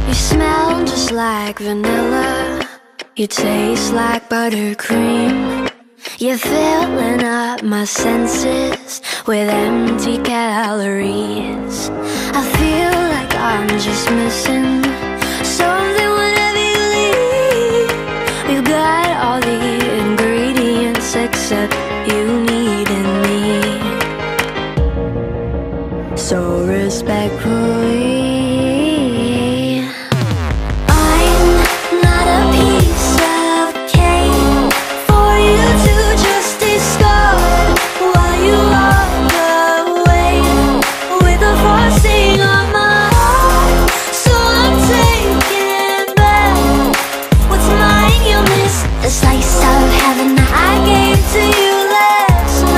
You smell just like vanilla, you taste like buttercream. You're filling up my senses with empty calories. I feel like I'm just missing something whenever you leave. You got all the ingredients except you needing me. So respectfully